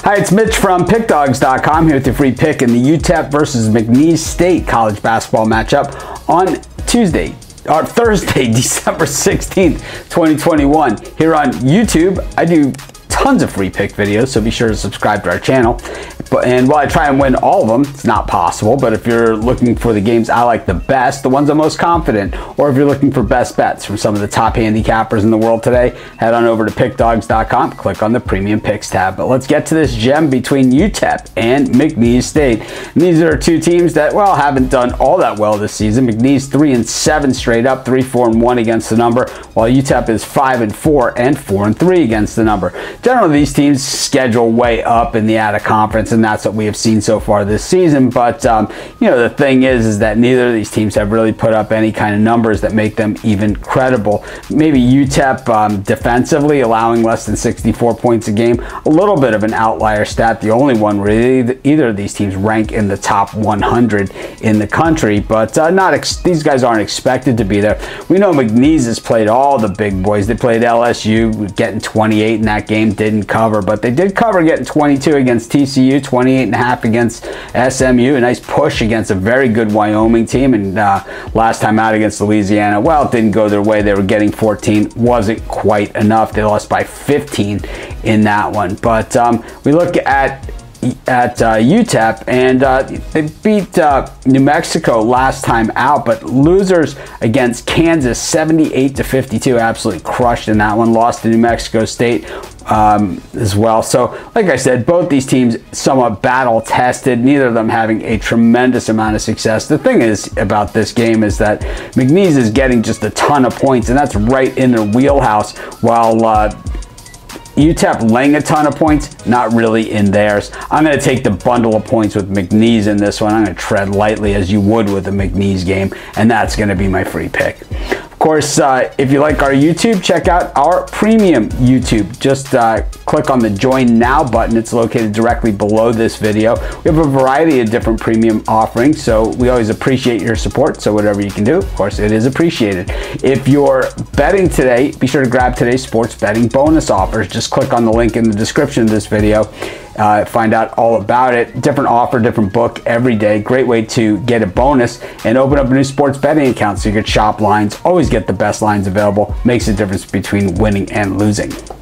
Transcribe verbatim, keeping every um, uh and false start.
Hi, it's Mitch from Pick Dogs dot com here with your free pick in the U T E P versus McNeese State college basketball matchup on Tuesday, or Thursday, December sixteenth, twenty twenty-one. Here on YouTube, I do tons of free pick videos, so be sure to subscribe to our channel. But, and while I try and win all of them, it's not possible, but if you're looking for the games I like the best, the ones I'm most confident, or if you're looking for best bets from some of the top handicappers in the world today, head on over to Pick Dogs dot com, click on the Premium Picks tab. But let's get to this gem between U T E P and McNeese State. And these are two teams that, well, haven't done all that well this season. McNeese three and seven straight up, three, four, and one against the number, while U T E P is five and four and four and three against the number. Generally, these teams schedule way up in the out-of-conference, and that's what we have seen so far this season. But um, you know, the thing is, is that neither of these teams have really put up any kind of numbers that make them even credible. Maybe U T E P um, defensively, allowing less than sixty-four points a game, a little bit of an outlier stat. The only one where either of these teams rank in the top one hundred in the country, but uh, not ex these guys aren't expected to be there. We know McNeese has played all the big boys. They played L S U, getting twenty-eight in that game, didn't cover, but they did cover, getting twenty-two against T C U, twenty-eight and a half against S M U. A nice push against a very good Wyoming team, and uh, last time out against Louisiana, well, it didn't go their way. They were getting fourteen, wasn't quite enough. They lost by fifteen in that one. But um, we look at at uh, U T E P, and uh, they beat uh, New Mexico last time out, but losers against Kansas seventy-eight to fifty-two, absolutely crushed in that one. Lost to New Mexico State um, as well. So like I said, both these teams somewhat battle tested, neither of them having a tremendous amount of success. The thing is about this game is that McNeese is getting just a ton of points, and that's right in their wheelhouse, while uh, U T E P laying a ton of points, not really in theirs. I'm going to take the bundle of points with McNeese in this one. I'm going to tread lightly as you would with a McNeese game, and that's going to be my free pick. Of course, uh, if you like our YouTube, check out our premium YouTube. Just uh, click on the Join Now button. It's located directly below this video. We have a variety of different premium offerings, so we always appreciate your support. So whatever you can do, of course, it is appreciated. If you're betting today, be sure to grab today's sports betting bonus offers. Just click on the link in the description of this video. Uh, find out all about it. Different offer, different book every day. Great way to get a bonus and open up a new sports betting account so you can shop lines. Always get the best lines available. Makes a difference between winning and losing.